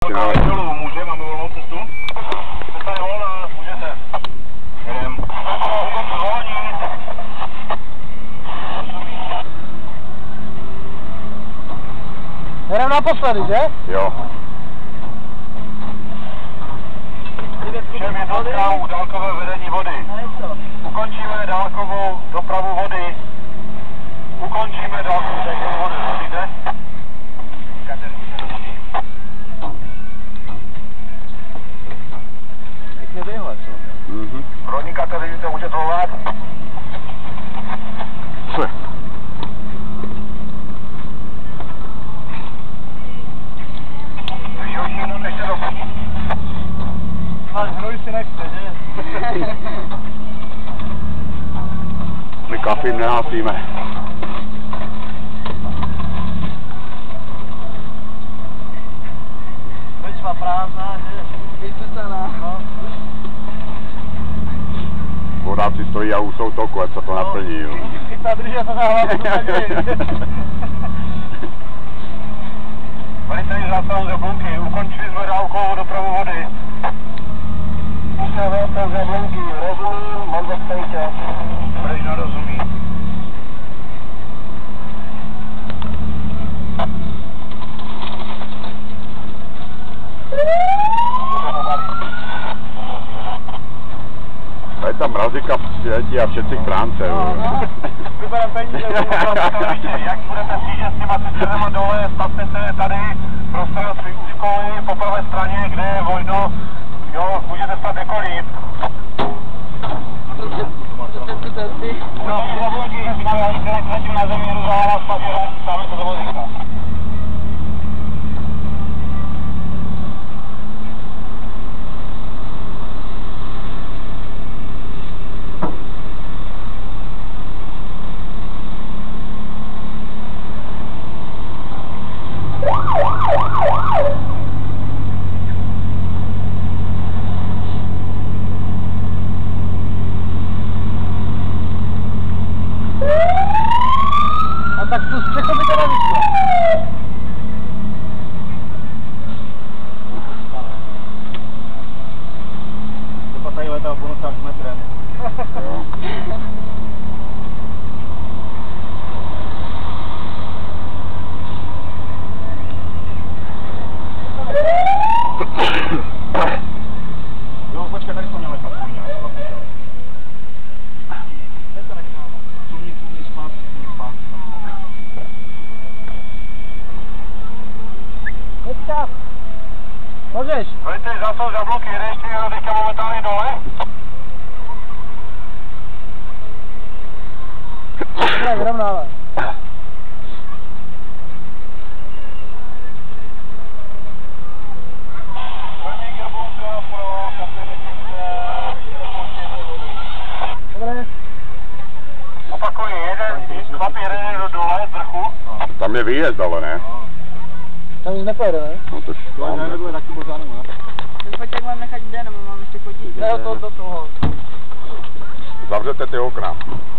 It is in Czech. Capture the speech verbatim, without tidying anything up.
ještě no. Dolů, může, máme volnou cestu? Cesta je volná, můžete. Jedem. Jedem naposledy, že? Jo. Všem jednotkám dálkové vedení vody. Ukončíme dálkovou dopravu vody. Ukončíme dálkovou dopravu vody, vidíte? Pěkně vyhle, co? Mhm. Brodní Kateřiny to může volat. Co? Když už jenom než se doplní. Ale hnoj si nechce, že? My kafím nehasíme. Večva prázdná, že? Vysycená. No. Vodáci stojí a už jsou toku, ať se to naplní. Jo. I ta drží se na hlavu, to tak je. Velitelí zásahu Zablonky, ukončili jsme dálkovou dopravu vody. Musíme velkou Zablonky, rozumím, mám zastavitě. Brežno rozumí. Tady ta mrazika přiletí a všetci kránce. No, no. Vyberám peníze. Jak budete přijíždět s těma cisternama dole, stavte se tady prostor u školy po pravé straně, kde je volno. Jo, můžete stát kdekoliv. No, zavodí, letím na zemi, jdu za vás, pavěrání, stále to do vozíka. A tak tu střechu by to nevyšlo. To pak tady letal bonusák s metrem. Jo, počkej, tady to měl nechat. Teďka. Můžeš. Velitelí zásahu Zablonky, jede ještě někdo teďka momentálně dole? Ne, vyrovnávat. Dobré. Opakuji, jeden, chlap jede do dole z vrchu. Tam je výjezd, ale ne? Tam nic nepojede, ne? No to To šlo. nebude taky možná nemá. Ten foťák mám nechat jde, nebo mám ještě fotit? Ne, to do toho. Zavřete ty okna.